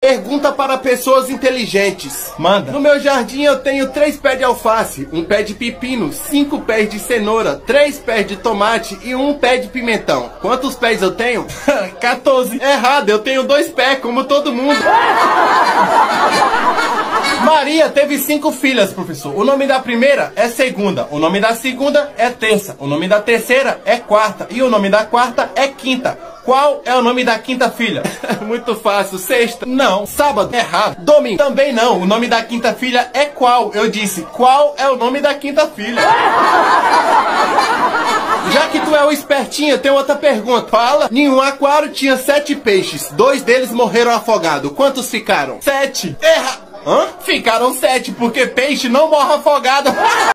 Pergunta para pessoas inteligentes. Manda. No meu jardim eu tenho 3 pés de alface, 1 pé de pepino, 5 pés de cenoura, 3 pés de tomate e 1 pé de pimentão. Quantos pés eu tenho? 14. Errado, eu tenho 2 pés, como todo mundo. Maria teve 5 filhas, professor. O nome da primeira é segunda, o nome da segunda é terça, o nome da terceira é quarta e o nome da quarta é quinta. Qual é o nome da quinta filha? Muito fácil. Sexta. Não. Sábado. Errado. Domingo. Também não. O nome da quinta filha é qual? Eu disse, qual é o nome da quinta filha? Já que tu é o espertinho, eu tenho outra pergunta. Fala. Em um aquário tinha 7 peixes. 2 deles morreram afogados. Quantos ficaram? 7. Erra. Hã? Ficaram 7, porque peixe não morre afogado.